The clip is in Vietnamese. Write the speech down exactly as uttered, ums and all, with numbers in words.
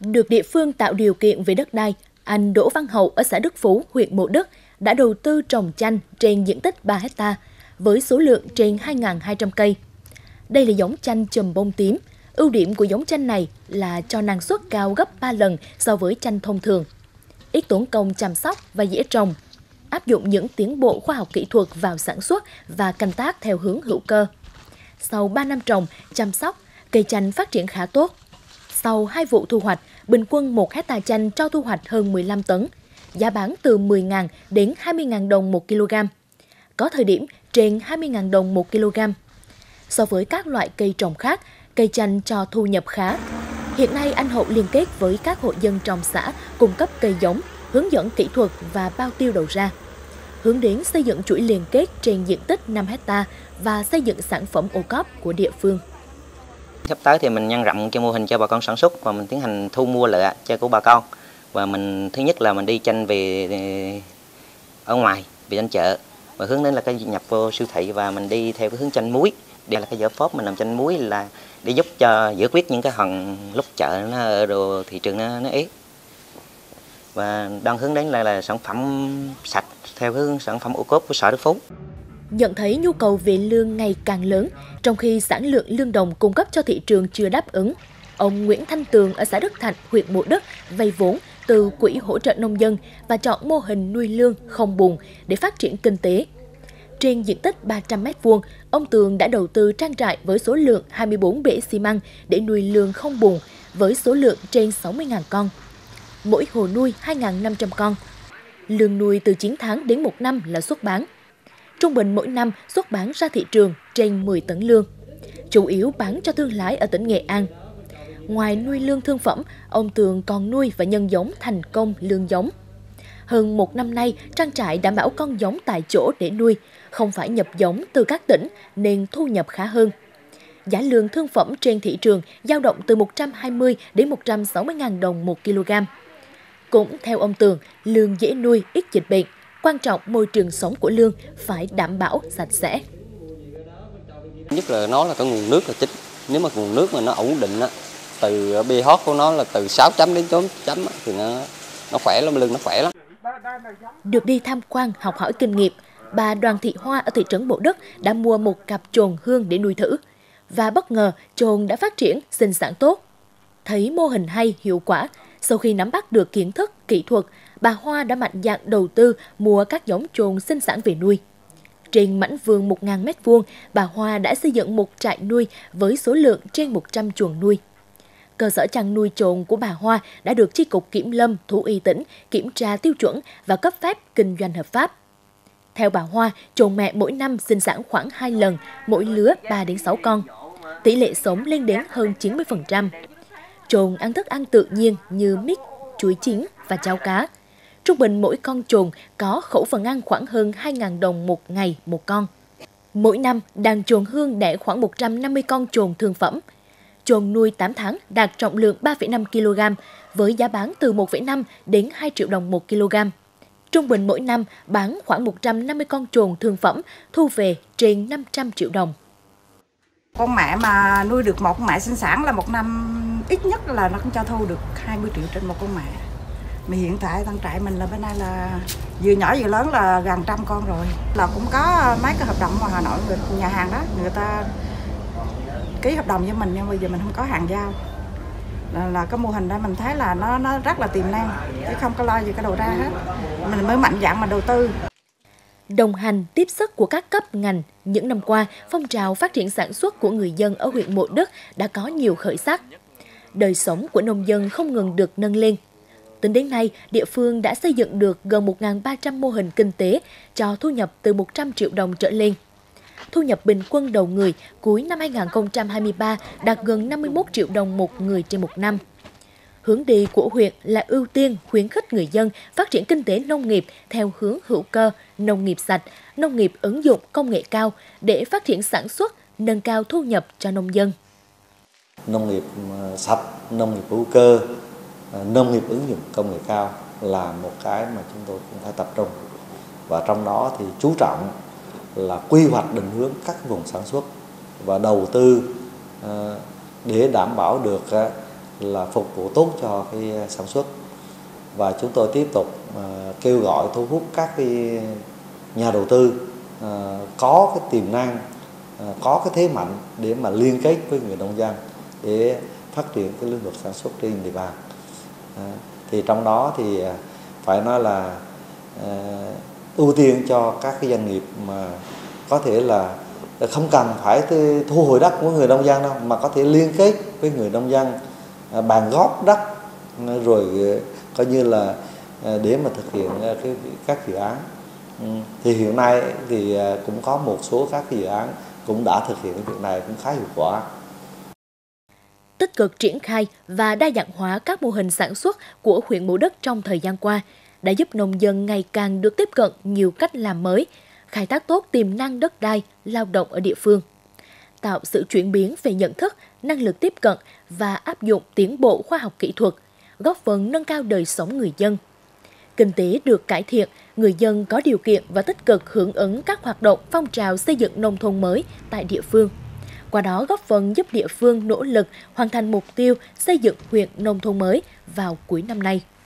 Được địa phương tạo điều kiện về đất đai, anh Đỗ Văn Hậu ở xã Đức Phú, huyện Mộ Đức đã đầu tư trồng chanh trên diện tích ba héc ta với số lượng trên hai nghìn hai trăm cây. Đây là giống chanh chùm bông tím. Ưu điểm của giống chanh này là cho năng suất cao gấp ba lần so với chanh thông thường. Ít tốn công chăm sóc và dễ trồng, áp dụng những tiến bộ khoa học kỹ thuật vào sản xuất và canh tác theo hướng hữu cơ. Sau ba năm trồng, chăm sóc, cây chanh phát triển khá tốt. Sau hai vụ thu hoạch, bình quân một hectare chanh cho thu hoạch hơn mười lăm tấn, giá bán từ mười nghìn đến hai mươi nghìn đồng một kg. Có thời điểm trên hai mươi nghìn đồng một kg. So với các loại cây trồng khác, cây chanh cho thu nhập khá. Hiện nay anh Hậu liên kết với các hộ dân trong xã cung cấp cây giống, hướng dẫn kỹ thuật và bao tiêu đầu ra. Hướng đến xây dựng chuỗi liên kết trên diện tích năm héc ta và xây dựng sản phẩm ô cóp của địa phương. Sắp tới thì mình nhân rộng cái mô hình cho bà con sản xuất và mình tiến hành thu mua lợn cho của bà con. Và mình thứ nhất là mình đi chanh về ở ngoài, về chanh chợ và hướng đến là cái nhập vô siêu thị và mình đi theo cái hướng chanh muối. Đây là cái giải pháp mình làm chanh muối là để giúp cho giải quyết những cái hòn lúc chợ nó ở đồ thị trường nó, nó ế. Và đang hướng đến là, là sản phẩm sạch theo hướng sản phẩm ô cốp của xã Đức Phú. Nhận thấy nhu cầu về lương ngày càng lớn, trong khi sản lượng lương đồng cung cấp cho thị trường chưa đáp ứng, ông Nguyễn Thanh Tường ở xã Đức Thạnh, huyện Mộ Đức vay vốn từ Quỹ hỗ trợ nông dân và chọn mô hình nuôi lương không bùn để phát triển kinh tế. Trên diện tích ba trăm mét vuông, ông Tường đã đầu tư trang trại với số lượng hai mươi bốn bể xi măng để nuôi lương không bùn với số lượng trên sáu mươi nghìn con. Mỗi hồ nuôi hai nghìn năm trăm con. Lương nuôi từ chín tháng đến một năm là xuất bán. Trung bình mỗi năm xuất bán ra thị trường trên mười tấn lương, chủ yếu bán cho thương lái ở tỉnh Nghệ An. Ngoài nuôi lương thương phẩm, ông Tường còn nuôi và nhân giống thành công lương giống. Hơn một năm nay, trang trại đảm bảo con giống tại chỗ để nuôi, không phải nhập giống từ các tỉnh nên thu nhập khá hơn. Giá lương thương phẩm trên thị trường dao động từ một trăm hai mươi đến một trăm sáu mươi nghìn đồng một kg. Cũng theo ông Tường, lương dễ nuôi, ít dịch bệnh. Quan trọng môi trường sống của lương phải đảm bảo sạch sẽ. Nhất là nó là cái nguồn nước là chính. Nếu mà nguồn nước mà nó ổn định á, từ pH của nó là từ sáu chấm đến chín chấm thì nó nó khỏe lắm, lương nó khỏe lắm. Được đi tham quan học hỏi kinh nghiệm, bà Đoàn Thị Hoa ở thị trấn Mộ Đức đã mua một cặp chồn hương để nuôi thử. Và bất ngờ chồn đã phát triển sinh sản tốt. Thấy mô hình hay, hiệu quả, sau khi nắm bắt được kiến thức, kỹ thuật, bà Hoa đã mạnh dạn đầu tư mua các giống chồn sinh sản về nuôi. Trên mảnh vườn một nghìn mét vuông, bà Hoa đã xây dựng một trại nuôi với số lượng trên một trăm chuồng nuôi. Cơ sở chăn nuôi chồn của bà Hoa đã được Chi cục Kiểm lâm, Thú y tỉnh kiểm tra tiêu chuẩn và cấp phép kinh doanh hợp pháp. Theo bà Hoa, chồn mẹ mỗi năm sinh sản khoảng hai lần, mỗi lứa ba đến sáu con. Tỷ lệ sống lên đến hơn chín mươi phần trăm. Chồn ăn thức ăn tự nhiên như mít, chuối chín và cháo cá. Trung bình mỗi con chồn có khẩu phần ăn khoảng hơn hai nghìn đồng một ngày một con. Mỗi năm, đàn chồn hương đẻ khoảng một trăm năm mươi con chồn thương phẩm. Chồn nuôi tám tháng đạt trọng lượng ba phẩy năm ki lô gam với giá bán từ một phẩy năm đến hai triệu đồng một kg. Trung bình mỗi năm bán khoảng một trăm năm mươi con chồn thương phẩm, thu về trên năm trăm triệu đồng. Con mẹ mà nuôi được một con mẹ sinh sản là một năm ít nhất là nó cũng cho thu được hai mươi triệu trên một con mẹ. Mà hiện tại trang trại mình là bên đây là vừa nhỏ vừa lớn là gần trăm con rồi. Là cũng có mấy cái hợp đồng mà Hà Nội, người, nhà hàng đó, người ta ký hợp đồng với mình nhưng bây giờ mình không có hàng giao. Là, là cái mô hình đó mình thấy là nó nó rất là tiềm năng, chứ không có lo gì cái đầu ra hết. Mình mới mạnh dạn mà đầu tư. Đồng hành tiếp sức của các cấp ngành, những năm qua, phong trào phát triển sản xuất của người dân ở huyện Mộ Đức đã có nhiều khởi sắc. Đời sống của nông dân không ngừng được nâng lên. Tính đến nay, địa phương đã xây dựng được gần một nghìn ba trăm mô hình kinh tế cho thu nhập từ một trăm triệu đồng trở lên. Thu nhập bình quân đầu người cuối năm hai nghìn không trăm hai mươi ba đạt gần năm mươi mốt triệu đồng một người trên một năm. Hướng đi của huyện là ưu tiên khuyến khích người dân phát triển kinh tế nông nghiệp theo hướng hữu cơ, nông nghiệp sạch, nông nghiệp ứng dụng công nghệ cao để phát triển sản xuất, nâng cao thu nhập cho nông dân. Nông nghiệp sạch, nông nghiệp hữu cơ, nông nghiệp ứng dụng công nghệ cao là một cái mà chúng tôi cũng phải tập trung. Và trong đó thì chú trọng là quy hoạch định hướng các vùng sản xuất và đầu tư để đảm bảo được là phục vụ tốt cho cái sản xuất. Và chúng tôi tiếp tục uh, kêu gọi thu hút các cái nhà đầu tư uh, có cái tiềm năng, uh, có cái thế mạnh để mà liên kết với người nông dân để phát triển cái lĩnh vực sản xuất trên địa bàn. Uh, thì trong đó thì uh, phải nói là uh, ưu tiên cho các cái doanh nghiệp mà có thể là không cần phải thu hồi đất của người nông dân đâu, mà có thể liên kết với người nông dân, uh, bàn góp đất rồi uh, coi như là để mà thực hiện cái, các dự án. Thì hiện nay thì cũng có một số các dự án cũng đã thực hiện cái việc này cũng khá hiệu quả. Tích cực triển khai và đa dạng hóa các mô hình sản xuất của huyện Mộ Đức trong thời gian qua đã giúp nông dân ngày càng được tiếp cận nhiều cách làm mới, khai thác tốt tiềm năng đất đai, lao động ở địa phương, tạo sự chuyển biến về nhận thức, năng lực tiếp cận và áp dụng tiến bộ khoa học kỹ thuật, góp phần nâng cao đời sống người dân. Kinh tế được cải thiện, người dân có điều kiện và tích cực hưởng ứng các hoạt động phong trào xây dựng nông thôn mới tại địa phương. Qua đó góp phần giúp địa phương nỗ lực hoàn thành mục tiêu xây dựng huyện nông thôn mới vào cuối năm nay.